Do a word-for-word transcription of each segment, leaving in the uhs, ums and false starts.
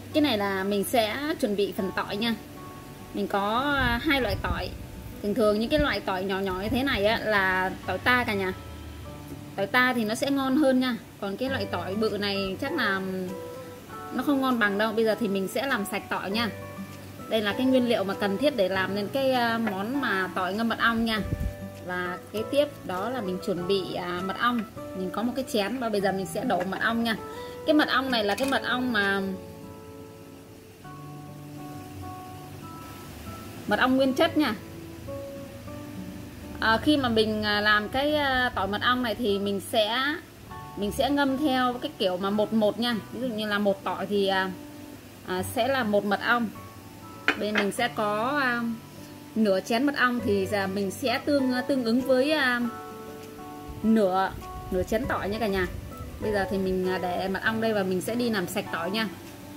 Cái này là mình sẽ chuẩn bị phần tỏi nha. Mình có hai loại tỏi. Thường thường những cái loại tỏi nhỏ nhỏ như thế này á, là tỏi ta cả nhà. Tỏi ta thì nó sẽ ngon hơn nha. Còn cái loại tỏi bự này chắc là nó không ngon bằng đâu. Bây giờ thì mình sẽ làm sạch tỏi nha. Đây là cái nguyên liệu mà cần thiết để làm nên cái món mà tỏi ngâm mật ong nha. Và kế tiếp đó là mình chuẩn bị mật ong. Mình có một cái chén và bây giờ mình sẽ đổ mật ong nha. Cái mật ong này là cái mật ong mà mật ong nguyên chất nha. À, khi mà mình làm cái tỏi mật ong này thì mình sẽ mình sẽ ngâm theo cái kiểu mà một một nha. Ví dụ như là một tỏi thì à, sẽ là một mật ong. Bên mình sẽ có à, nửa chén mật ong thì giờ mình sẽ tương tương ứng với à, nửa nửa chén tỏi nha cả nhà. Bây giờ thì mình để mật ong đây và mình sẽ đi làm sạch tỏi nha.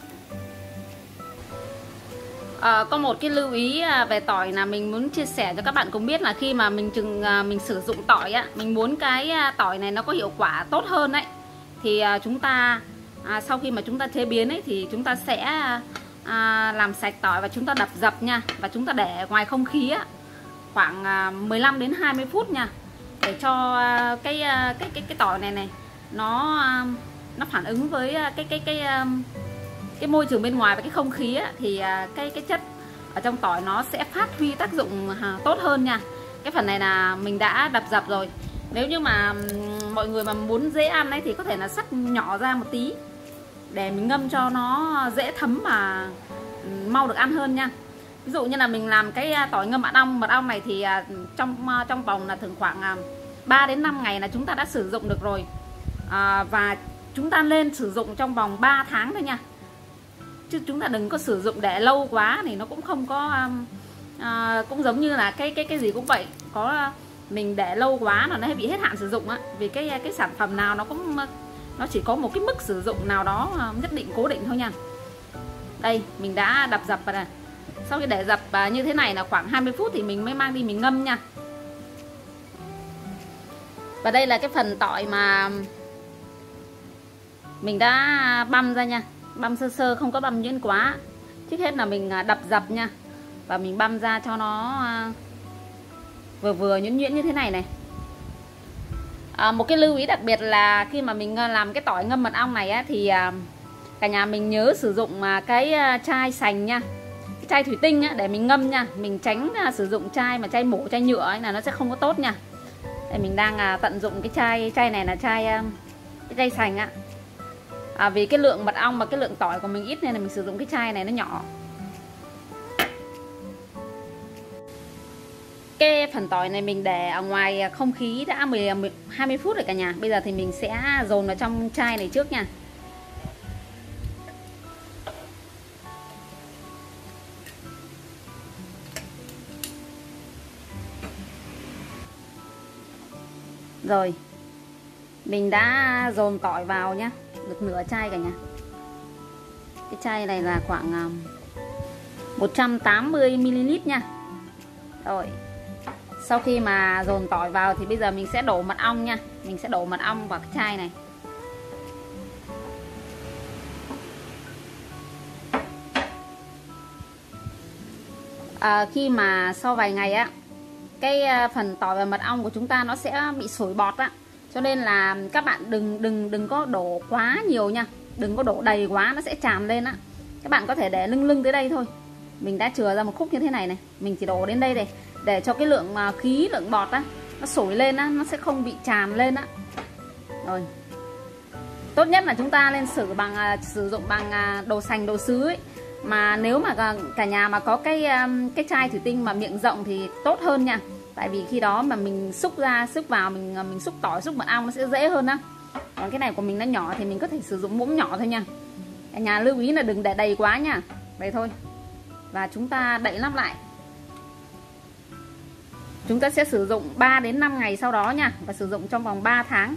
À, có một cái lưu ý về tỏi là mình muốn chia sẻ cho các bạn cùng biết là khi mà mình chừng mình sử dụng tỏi á, mình muốn cái tỏi này nó có hiệu quả tốt hơn đấy, thì chúng ta à, sau khi mà chúng ta chế biến ấy thì chúng ta sẽ à, làm sạch tỏi và chúng ta đập dập nha, và chúng ta để ngoài không khí á, khoảng à, mười lăm đến hai mươi phút nha, để cho cái cái cái cái tỏi này này nó nó phản ứng với cái cái cái, cái cái môi trường bên ngoài và cái không khí á, thì cái cái chất ở trong tỏi nó sẽ phát huy tác dụng tốt hơn nha. Cái phần này là mình đã đập dập rồi. Nếu như mà mọi người mà muốn dễ ăn ấy thì có thể là cắt nhỏ ra một tí để mình ngâm cho nó dễ thấm và mau được ăn hơn nha. Ví dụ như là mình làm cái tỏi ngâm mật ong mật ong này thì trong trong vòng là thường khoảng ba đến năm ngày là chúng ta đã sử dụng được rồi. À, và chúng ta nên sử dụng trong vòng ba tháng thôi nha. Chứ chúng ta đừng có sử dụng để lâu quá thì nó cũng không có à, cũng giống như là cái cái cái gì cũng vậy, có mình để lâu quá là nó hay bị hết hạn sử dụng á, vì cái cái sản phẩm nào nó cũng nó chỉ có một cái mức sử dụng nào đó nhất định cố định thôi nha. Đây mình đã đập dập vào này. Sau khi để dập như thế này là khoảng hai mươi phút thì mình mới mang đi mình ngâm nha. Và đây là cái phần tỏi mà mình đã băm ra nha, băm sơ sơ không có băm nhuyễn quá. Trước hết là mình đập dập nha, và mình băm ra cho nó vừa vừa nhuyễn nhuyễn như thế này này. À, một cái lưu ý đặc biệt là khi mà mình làm cái tỏi ngâm mật ong này á, thì cả nhà mình nhớ sử dụng cái chai sành nha, cái chai thủy tinh á, để mình ngâm nha. Mình tránh sử dụng chai mà chai mổ, chai nhựa ấy là nó sẽ không có tốt nha. Đây mình đang tận dụng cái chai chai này là chai cái chai sành á. À, vì cái lượng mật ong và cái lượng tỏi của mình ít nên là mình sử dụng cái chai này nó nhỏ. Cái phần tỏi này mình để ở ngoài không khí đã mười hai mươi phút rồi cả nhà. Bây giờ thì mình sẽ dồn vào trong chai này trước nha. Rồi mình đã dồn tỏi vào nhá, được nửa chai cả nhà. Cái chai này là khoảng một trăm tám mươi mi li lít nha. Rồi sau khi mà dồn tỏi vào thì bây giờ mình sẽ đổ mật ong nha. Mình sẽ đổ mật ong vào cái chai này. À, khi mà sau vài ngày á, cái phần tỏi và mật ong của chúng ta nó sẽ bị sủi bọt á, cho nên là các bạn đừng đừng đừng có đổ quá nhiều nha, đừng có đổ đầy quá nó sẽ tràn lên á. Các bạn có thể để lưng lưng tới đây thôi. Mình đã chừa ra một khúc như thế này này, mình chỉ đổ đến đây này để cho cái lượng khí, lượng bọt á nó sủi lên á, nó sẽ không bị tràn lên á. Rồi tốt nhất là chúng ta nên sử bằng sử dụng bằng đồ sành, đồ sứ ấy. Mà nếu mà cả nhà mà có cái cái chai thủy tinh mà miệng rộng thì tốt hơn nha. Tại vì khi đó mà mình xúc ra, xúc vào, mình mình xúc tỏi, xúc mật ong nó sẽ dễ hơn á. Còn cái này của mình nó nhỏ thì mình có thể sử dụng muỗng nhỏ thôi nha. Cả nhà lưu ý là đừng để đầy quá nha. Đây thôi. Và chúng ta đậy nắp lại. Chúng ta sẽ sử dụng ba đến năm ngày sau đó nha, và sử dụng trong vòng ba tháng.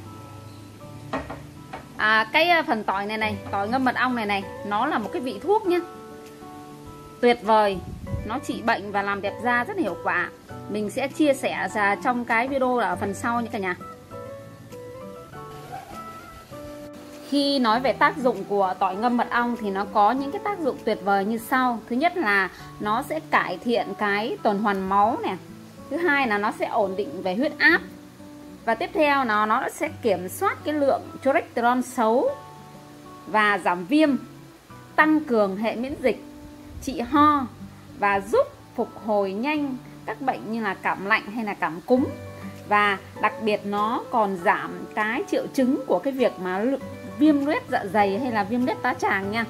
À, cái phần tỏi này này, tỏi ngâm mật ong này này, nó là một cái vị thuốc nhá, tuyệt vời. Nó trị bệnh và làm đẹp da rất là hiệu quả. Mình sẽ chia sẻ ra trong cái video ở phần sau nha cả nhà. Khi nói về tác dụng của tỏi ngâm mật ong thì nó có những cái tác dụng tuyệt vời như sau. Thứ nhất là nó sẽ cải thiện cái tuần hoàn máu nè. Thứ hai là nó sẽ ổn định về huyết áp. Và tiếp theo nó nó sẽ kiểm soát cái lượng cholesterol xấu và giảm viêm, tăng cường hệ miễn dịch, trị ho và giúp phục hồi nhanh các bệnh như là cảm lạnh hay là cảm cúm. Và đặc biệt nó còn giảm cái triệu chứng của cái việc mà viêm loét dạ dày hay là viêm loét tá tràng nha.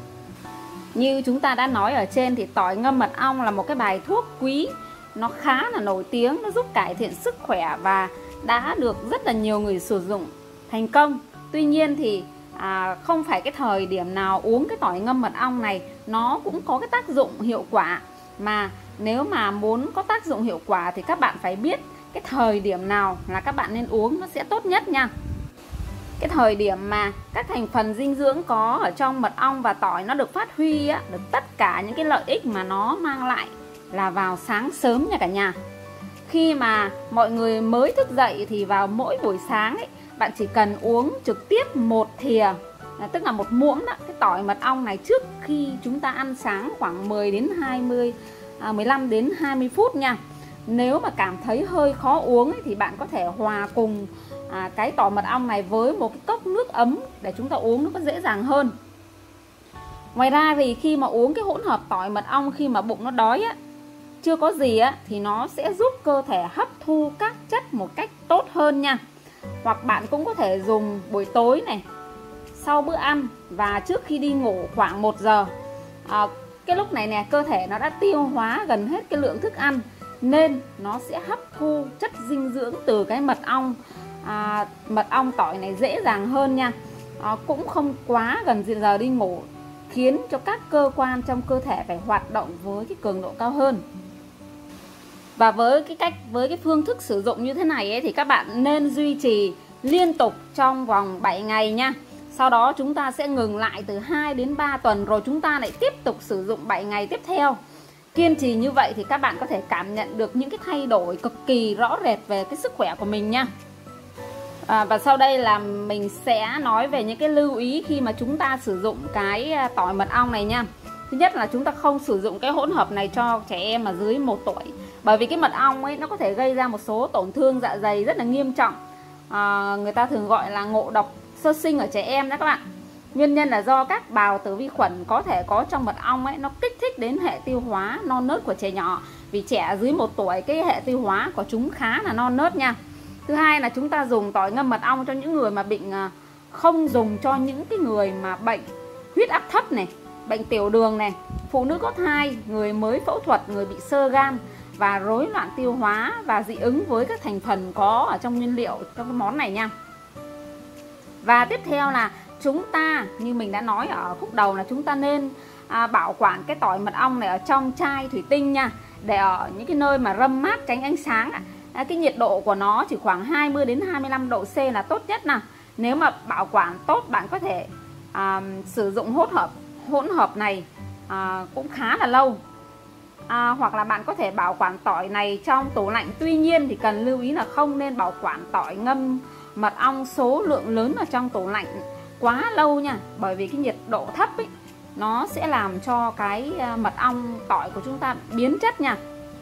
Như chúng ta đã nói ở trên thì tỏi ngâm mật ong là một cái bài thuốc quý, nó khá là nổi tiếng, nó giúp cải thiện sức khỏe và đã được rất là nhiều người sử dụng thành công. Tuy nhiên thì à, không phải cái thời điểm nào uống cái tỏi ngâm mật ong này nó cũng có cái tác dụng hiệu quả, mà nếu mà muốn có tác dụng hiệu quả thì các bạn phải biết cái thời điểm nào là các bạn nên uống nó sẽ tốt nhất nha. Cái thời điểm mà các thành phần dinh dưỡng có ở trong mật ong và tỏi nó được phát huy á, được tất cả những cái lợi ích mà nó mang lại là vào sáng sớm nha cả nhà. Khi mà mọi người mới thức dậy thì vào mỗi buổi sáng ấy, bạn chỉ cần uống trực tiếp một thìa, tức là một muỗng đó, cái tỏi mật ong này trước khi chúng ta ăn sáng khoảng mười đến hai mươi, à, mười lăm đến hai mươi phút nha. Nếu mà cảm thấy hơi khó uống ấy, thì bạn có thể hòa cùng à, cái tỏi mật ong này với một cái cốc nước ấm để chúng ta uống nó có dễ dàng hơn. Ngoài ra thì khi mà uống cái hỗn hợp tỏi mật ong khi mà bụng nó đói á, chưa có gì á, thì nó sẽ giúp cơ thể hấp thu các chất một cách tốt hơn nha. Hoặc bạn cũng có thể dùng buổi tối này, sau bữa ăn và trước khi đi ngủ khoảng một giờ. à, Cái lúc này nè, cơ thể nó đã tiêu hóa gần hết cái lượng thức ăn, nên nó sẽ hấp thu chất dinh dưỡng từ cái mật ong à, mật ong tỏi này dễ dàng hơn nha. à, Cũng không quá gần giờ đi ngủ, khiến cho các cơ quan trong cơ thể phải hoạt động với cái cường độ cao hơn. Và với cái cách với cái phương thức sử dụng như thế này ấy, thì các bạn nên duy trì liên tục trong vòng bảy ngày nha. Sau đó chúng ta sẽ ngừng lại từ hai đến ba tuần, rồi chúng ta lại tiếp tục sử dụng bảy ngày tiếp theo. Kiên trì như vậy thì các bạn có thể cảm nhận được những cái thay đổi cực kỳ rõ rệt về cái sức khỏe của mình nha. à, Và sau đây là mình sẽ nói về những cái lưu ý khi mà chúng ta sử dụng cái tỏi mật ong này nha. Thứ nhất là chúng ta không sử dụng cái hỗn hợp này cho trẻ em mà dưới một tuổi, bởi vì cái mật ong ấy nó có thể gây ra một số tổn thương dạ dày rất là nghiêm trọng. à, Người ta thường gọi là ngộ độc sơ sinh ở trẻ em đó các bạn. Nguyên nhân là do các bào tử vi khuẩn có thể có trong mật ong ấy, nó kích thích đến hệ tiêu hóa non nớt của trẻ nhỏ. Vì trẻ dưới một tuổi cái hệ tiêu hóa của chúng khá là non nớt nha. Thứ hai là chúng ta dùng tỏi ngâm mật ong cho những người mà bệnh, không dùng cho những cái người mà bệnh huyết áp thấp này, bệnh tiểu đường này, phụ nữ có thai, người mới phẫu thuật, người bị xơ gan và rối loạn tiêu hóa và dị ứng với các thành phần có ở trong nguyên liệu trong cái món này nha. Và tiếp theo là chúng ta, như mình đã nói ở khúc đầu, là chúng ta nên à, bảo quản cái tỏi mật ong này ở trong chai thủy tinh nha, để ở những cái nơi mà râm mát, tránh ánh sáng. à, Cái nhiệt độ của nó chỉ khoảng hai mươi đến hai mươi lăm độ C là tốt nhất nào. Nếu mà bảo quản tốt, bạn có thể à, sử dụng hỗn hợp hỗn hợp này à, cũng khá là lâu. à, Hoặc là bạn có thể bảo quản tỏi này trong tủ lạnh. Tuy nhiên thì cần lưu ý là không nên bảo quản tỏi ngâm mật ong số lượng lớn ở trong tủ lạnh quá lâu nha, bởi vì cái nhiệt độ thấp ấy, nó sẽ làm cho cái mật ong tỏi của chúng ta biến chất nha.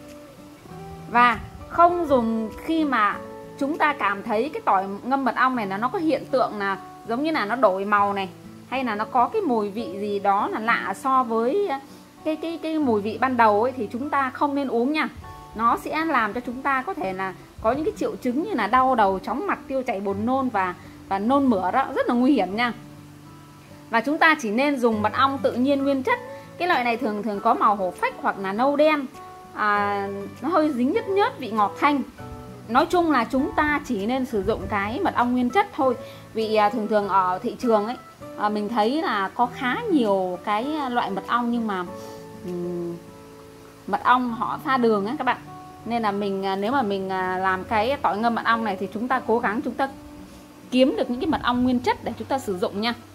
Và không dùng khi mà chúng ta cảm thấy cái tỏi ngâm mật ong này là nó có hiện tượng là giống như là nó đổi màu này, hay là nó có cái mùi vị gì đó là lạ so với cái cái cái mùi vị ban đầu ấy, thì chúng ta không nên uống nha. Nó sẽ làm cho chúng ta có thể là có những cái triệu chứng như là đau đầu, chóng mặt, tiêu chảy, buồn nôn và và nôn mửa, đó rất là nguy hiểm nha. Và chúng ta chỉ nên dùng mật ong tự nhiên nguyên chất. Cái loại này thường thường có màu hổ phách hoặc là nâu đen, à, nó hơi dính nhớt nhớt, vị ngọt thanh. Nói chung là chúng ta chỉ nên sử dụng cái mật ong nguyên chất thôi. Vì à, thường thường ở thị trường ấy, à, mình thấy là có khá nhiều cái loại mật ong, nhưng mà um, mật ong họ pha đường ấy các bạn. Nên là mình nếu mà mình làm cái tỏi ngâm mật ong này thì chúng ta cố gắng chúng ta kiếm được những cái mật ong nguyên chất để chúng ta sử dụng nha.